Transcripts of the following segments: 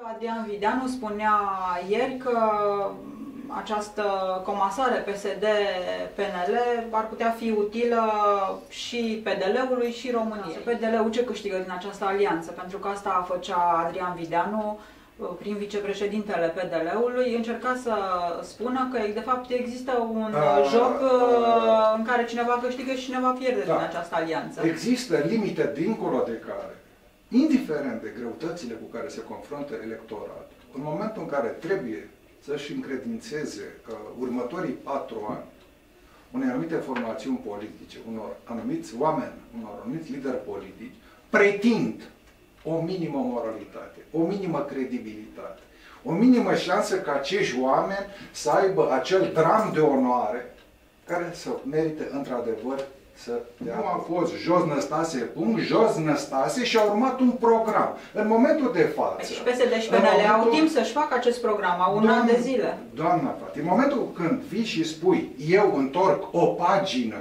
Adrian Videanu spunea ieri că această comasare PSD-PNL ar putea fi utilă și PDL-ului și României. PDL-ul ce câștigă din această alianță? Pentru că asta făcea Adrian Videanu prin vicepreședintele PDL-ului, încerca să spună că de fapt există un joc în care cineva câștigă și cineva pierde din această alianță. Există limite dincolo de care, indiferent de greutățile cu care se confruntă electoratul, în momentul în care trebuie să-și încredințeze următorii 4 ani unei anumite formațiuni politice, unor anumiți oameni, unor anumiți lideri politici, pretind o minimă moralitate, o minimă credibilitate, o minimă șansă ca acești oameni să aibă acel dram de onoare care să merite într-adevăr să dea. Nu a fost jos Năstase, punct, jos Năstase și a urmat un program. În momentul de față... Și PSD și PNL au timp să-și facă acest program, au un an de zile. Doamna Fati, în momentul când vii și spui eu întorc o pagină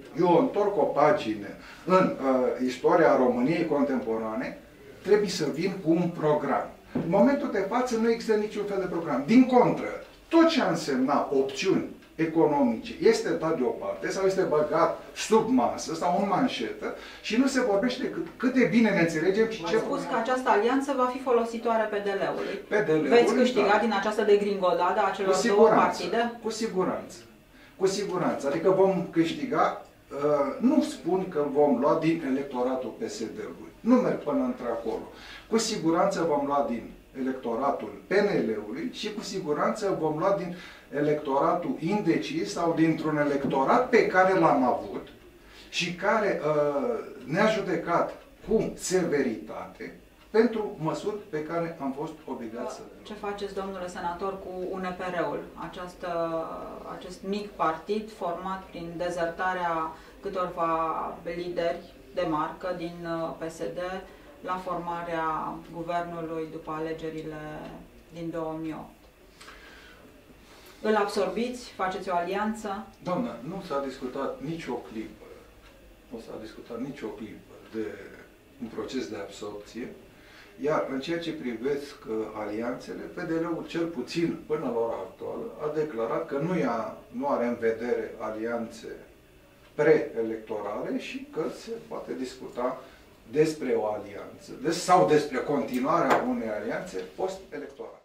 în istoria României contemporane, trebuie să vin cu un program. În momentul de față nu există niciun fel de program. Din contră, tot ce a însemnat opțiuni economice este dat deoparte sau este băgat sub masă sau în manșetă și nu se vorbește cât de bine ne înțelegem și ce... Ați spus că această alianță va fi folositoare PDL-ului. Veți câștiga din această degringoladă a celor două partide? Cu siguranță. Cu siguranță. Adică vom câștiga, nu spun că vom lua din electoratul PSD-ului. Nu merg până într-acolo. Cu siguranță vom lua din electoratul PNL-ului și cu siguranță vom lua din electoratul indecis sau dintr-un electorat pe care l-am avut și care ne-a judecat cu severitate pentru măsuri pe care am fost obligați să le luăm. Ce faceți, domnule senator, cu UNPR-ul? Acest mic partid format prin dezertarea câtorva lideri de marcă din PSD la formarea guvernului după alegerile din 2008. Îl absorbiți? Faceți o alianță? Doamnă, nu s-a discutat nicio clipă. Nu s-a discutat nicio clipă de un proces de absorpție. Iar în ceea ce privesc alianțele, PDL-ul, cel puțin până la ora actuală, a declarat că nu are în vedere alianțe preelectorale și că se poate discuta despre o alianță sau despre continuarea unei alianțe post-electorale.